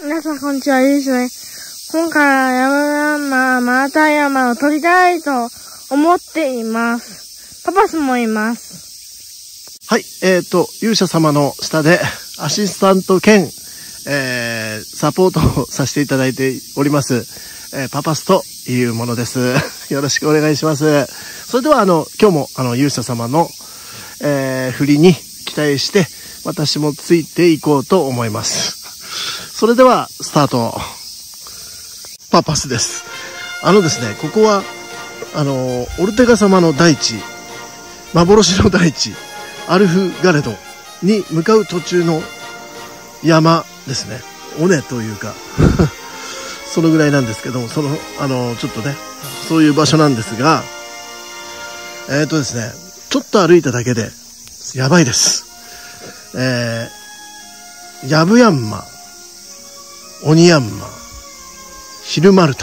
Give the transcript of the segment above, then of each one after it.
皆さんこんにちは、ゆうしです。今回はまた山を取りたいと思っています。パパスもいます。 はい、勇者様の下でアシスタント兼、サポートをさせていただいております、パパスというものです。よろしくお願いします。それでは今日も勇者様の、振りに期待して私もついていこうと思います。それではスタート。パパスです。ですね、ここはオルテガ様の大地、幻の大地アルフガレドに向かう途中の山ですね。尾根というかそのぐらいなんですけども、ちょっとね、そういう場所なんですが、ですね、ちょっと歩いただけでやばいです。ヤブヤンマ、オニヤンマ、ヒルマルタン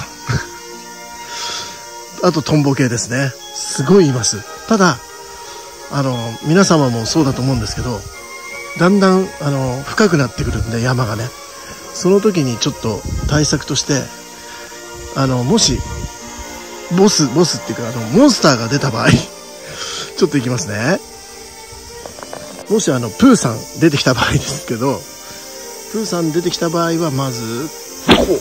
あとトンボ系ですね。すごいいます。ただ皆様もそうだと思うんですけど、だんだん深くなってくるんで、山がね、その時にちょっと対策としてもしボスっていうかモンスターが出た場合ちょっといきますね。もしプーさん出てきた場合ですけど、プーさん出てきた場合はまずこう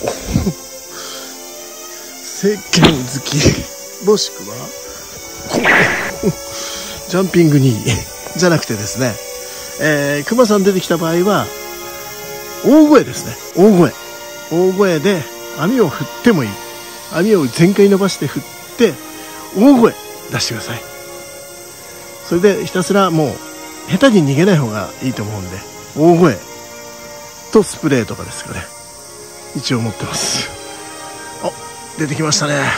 石鹸好きもしくはこうジャンピングにじゃなくてですね、クマさん出てきた場合は大声ですね。大声で網を振ってもいい。網を全開伸ばして振って大声出してください。それでひたすらもう下手に逃げない方がいいと思うんで、大声とスプレーとかですかね、一応持ってます。出てきましたね。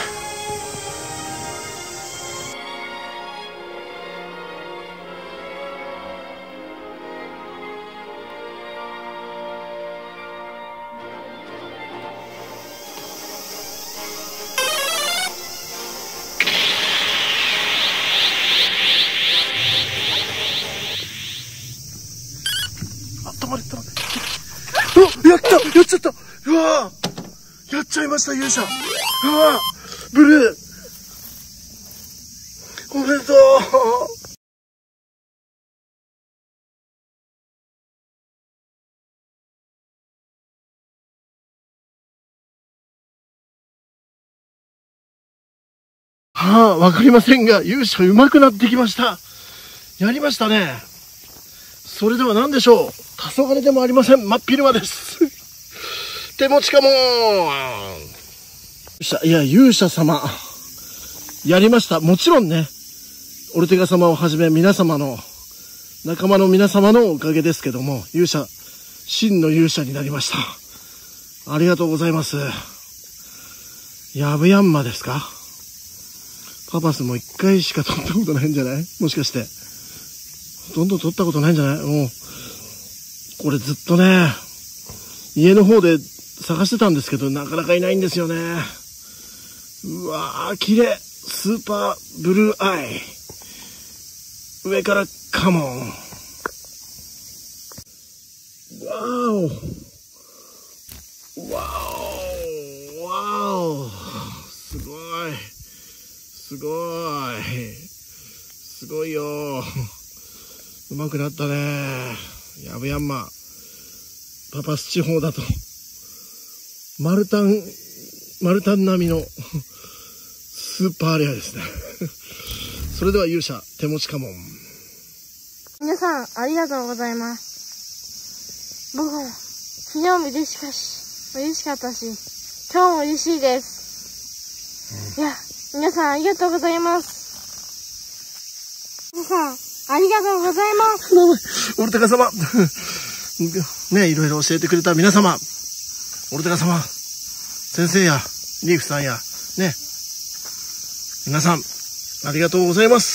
止まれ。やっちゃった。うわー、やっちゃいました、勇者。うわー、ブルー。おめでとう。わかりませんが、勇者上手くなってきました。やりましたね。それでは何でしょう。黄昏でもありません。真っ昼間です。手持ちかもー。いや、勇者様。やりました。もちろんね、オルテガ様をはじめ皆様の、仲間の皆様のおかげですけども、真の勇者になりました。ありがとうございます。ヤブヤンマですか？パパスも1回しか取ったことないんじゃない？もしかして。ほとんど取ったことないんじゃない？もう、これずっとね、家の方で探してたんですけど、なかなかいないんですよね。うわー、綺麗。スーパーブルーアイ。上からカモン。わーお。わお。すごいよ。うまくなったね。ヤブヤンマ。パパス地方だとマルタン並みのスーパーレアですね。それでは勇者手持ちカモン。 皆さんありがとうございます。僕は昨日も嬉しかったし、今日も嬉しいです。いや、皆さんありがとうございます。皆さんありがとうございます。 オルテガ様ね、いろいろ教えてくれた皆様、オルテガ様、先生やリーフさんやね、皆さんありがとうございます。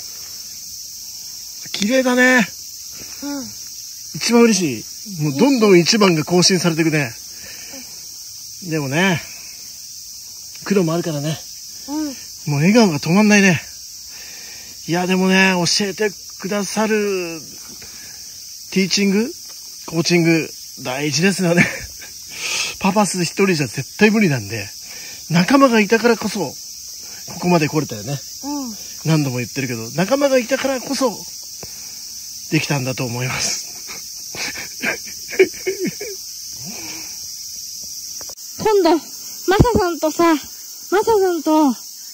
綺麗だね。一番嬉しい。もうどんどん一番が更新されていくね。でもね、苦労もあるからね。もう笑顔が止まんないね。いやでもね、教えてくださるティーチング、コーチング大事ですよね。 パパス一人じゃ絶対無理なんで、仲間がいたからこそ、ここまで来れたよね。何度も言ってるけど、仲間がいたからこそ、できたんだと思います。 今度、マサさんと、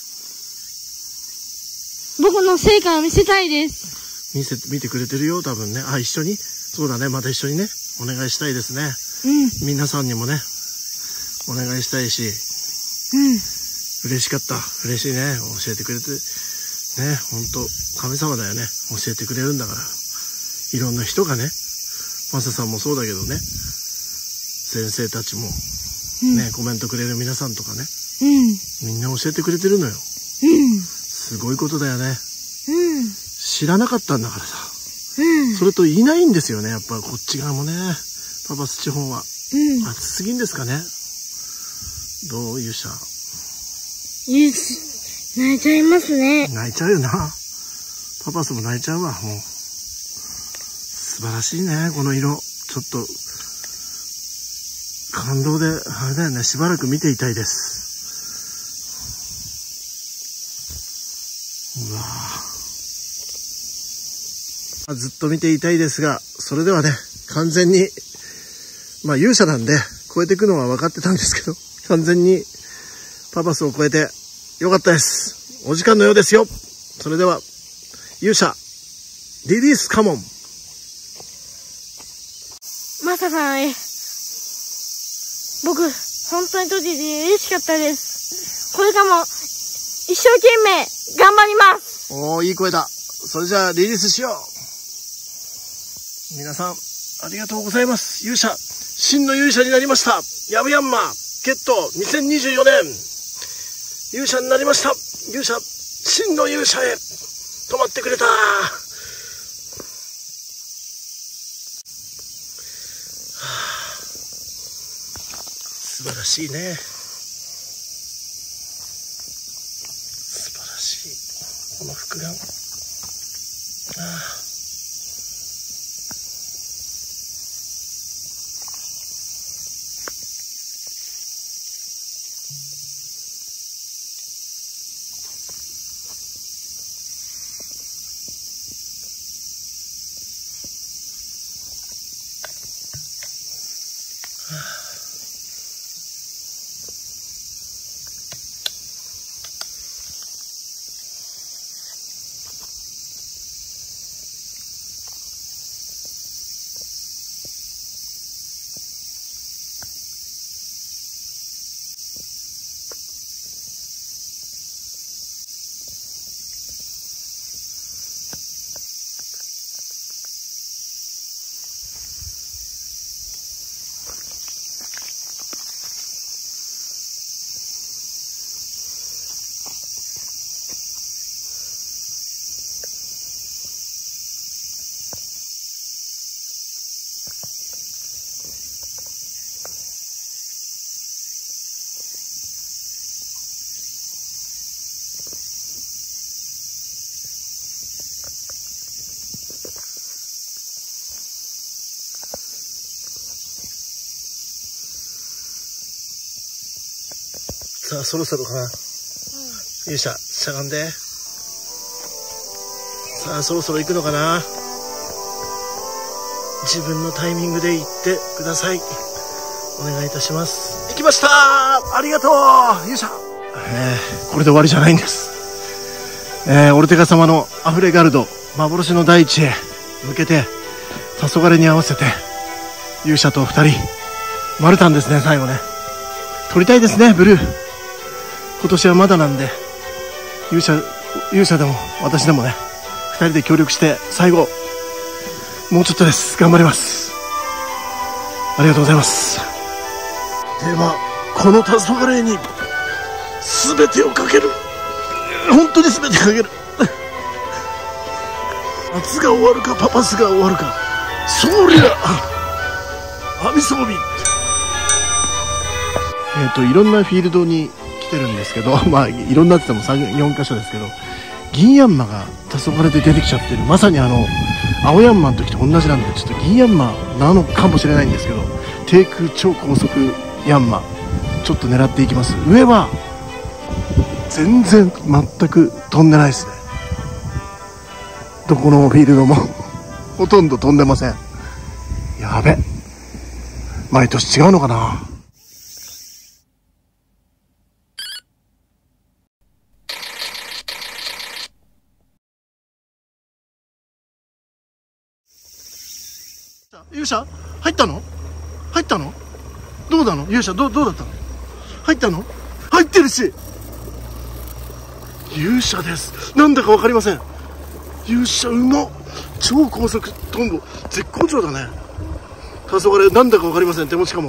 僕の成果を見せたいです。 見てくれてるよ、多分ね。あ、一緒に？そうだね、また一緒にね、お願いしたいですね。皆さんにもね、お願いしたいし、嬉しかった。嬉しいね。教えてくれて、ね、ほんと、神様だよね。教えてくれるんだから。いろんな人がね、マサさんもそうだけどね、先生たちも、ね、コメントくれる皆さんとかね、みんな教えてくれてるのよ。すごいことだよね。知らなかったんだからさ。それといないんですよね、やっぱこっち側もね。パパス地方は。暑すぎんですかね。どう？勇者。 泣いちゃいますね。 泣いちゃうよな。パパスも泣いちゃうわ、もう。素晴らしいね、この色。ちょっと、感動で、あれだよね、しばらく見ていたいです。うわぁ。ずっと見ていたいですが、それではね、完全に、まあ勇者なんで、超えていくのは分かってたんですけど、完全にパパスを超えてよかったです。お時間のようですよ。それでは、勇者、リリースカモン。 マサさん、僕、本当にとって嬉しかったです。これからも、一生懸命、頑張ります。 おー、いい声だ。それじゃあ、リリースしよう。皆さん、ありがとうございます。勇者、真の勇者になりました。ヤブヤンマー、ゲット、2024年。勇者になりました。勇者、真の勇者へ、止まってくれた。素晴らしいね。素晴らしい。この復顔。さあ、そろそろかな。勇者、しゃがんで。さあ、そろそろ行くのかな。自分のタイミングで行ってください。お願いいたします。行きました。ありがとう勇者。これで終わりじゃないんです。オルテガ様のアフレガルド、幻の大地へ向けて、黄昏に合わせて、勇者と二人、マルタンですね、最後ね。取りたいですね、ブルー。今年はまだなんで、勇者でも私でもね、二人で協力して最後、もうちょっとです。頑張ります。ありがとうございます。では、この黄昏に、すべてをかける。本当にすべてかける。夏が終わるか、パパスが終わるか。そりゃ、アビソービ。いろんなフィールドに来てるんですけど、まあ、いろんなって言っても3、4箇所ですけど、銀ヤンマが黄昏で出てきちゃってる。まさに青ヤンマの時と同じなんで、ちょっと銀ヤンマなのかもしれないんですけど、低空超高速ヤンマちょっと狙っていきます。上は全然全く飛んでないですね。どこのフィールドもほとんど飛んでません。やべ、毎年違うのかな。勇者入ったの？入ったの？どうなの？勇者どうだったの？入ったの？入ってるし、勇者です。なんだかわかりません。勇者うまっ。超高速トンボ絶好調だね。黄昏なんだかわかりません。手持ちかも。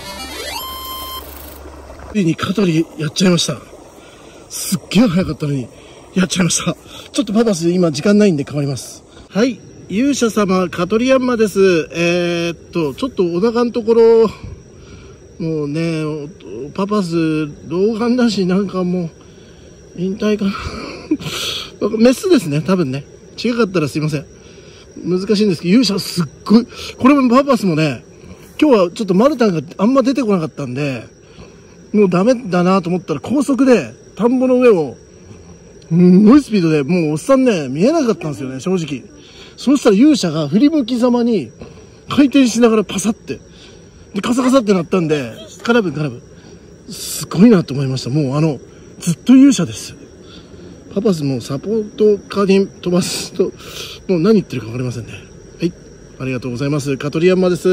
ついにカトリやっちゃいました。すっげえ早かったのにやっちゃいました。ちょっとパパス今時間ないんで変わります。はい、勇者様カトリヤンマです。ちょっとお腹のところもうね、パパス老眼だし、なんかもう引退かなメスですね、多分ね。違かったらすいません。難しいんですけど、勇者すっごい、これもパパスもね、今日はちょっとマルタンがあんま出てこなかったんで、もうダメだなと思ったら高速で田んぼの上をすごいスピードで、もうおっさんね見えなかったんですよね、正直。そうしたら勇者が振り向きざまに回転しながらパサってでカサカサってなったんで、カラブすごいなと思いました。もうずっと勇者です。パパスもサポートカーに飛ばすともう何言ってるか分かりませんね。はい、ありがとうございます。カトリヤンマです。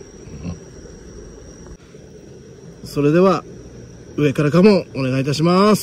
それでは上からかもお願いいたします。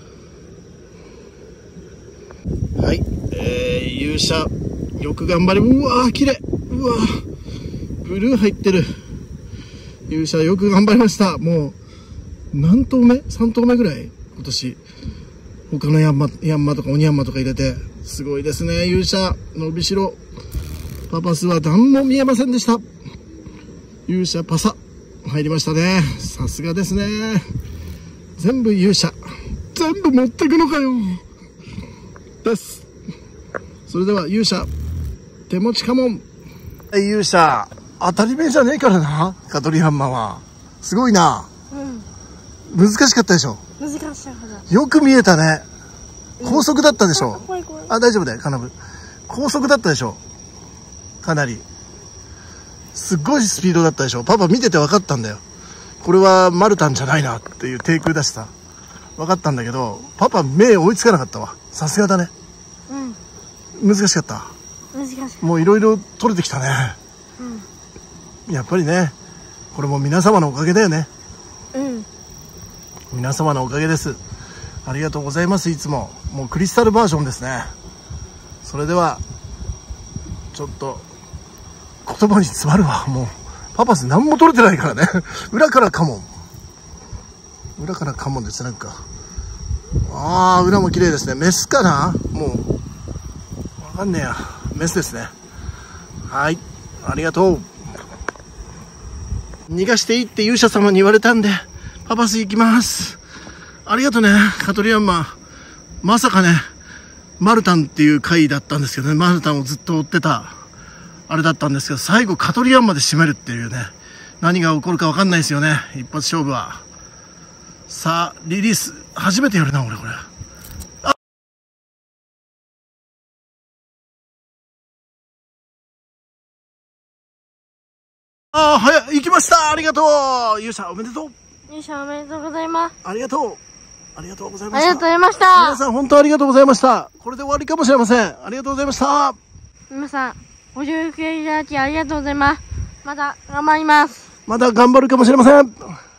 はい、勇者よく頑張り、うわー綺麗、うわーブルー入ってる。勇者よく頑張りました。もう何頭目 ?3 頭目ぐらい今年。他のヤンマとかオニヤンマとか入れてすごいですね。勇者伸びしろ。パパスは何も見えませんでした。勇者パサ入りましたね。さすがですね。全部勇者全部持ってくのかよです。それでは勇者手持ちカモン。勇者当たり前じゃねえからな、カトリヤンマは。すごいな。難しかったでしょ。 難しかった。 よく見えたね。高速だったでしょ。あ、大丈夫だよ、カナブ。高速だったでしょ。かなり。すっごいスピードだったでしょ。パパ見てて分かったんだよ。これはマルタンじゃないなっていう低空出した。分かったんだけど、パパ目追いつかなかったわ。さすがだね。難しかった。 難しかった。 もういろいろ取れてきたね。やっぱりね、これも皆様のおかげだよね。皆様のおかげです。ありがとうございます。いつももうクリスタルバージョンですね。それではちょっと言葉に詰まるわ。もうパパス何も取れてないからね裏からカモンです。なんか裏も綺麗ですね。メスかな、もうわかんねえや。メスですね。はい、ありがとう。逃がしていいって勇者様に言われたんでパパス行きます。ありがとうね、カトリヤンマ。まさかね、マルタンっていう回だったんですけどね、マルタンをずっと追ってた、あれだったんですけど、最後カトリヤンマで締めるっていうね、何が起こるか分かんないですよね、一発勝負は。さあ、リリース、初めてやるな、俺これ。早い、行きました。ありがとう。勇者おめでとう。 勇者おめでとうございます。 ありがとう。ありがとうございました。 ありがとうございました。 皆さん本当ありがとうございました。これで終わりかもしれません。ありがとうございました。 皆さんご協力いただきありがとうございます。また頑張ります。 まだ頑張るかもしれません。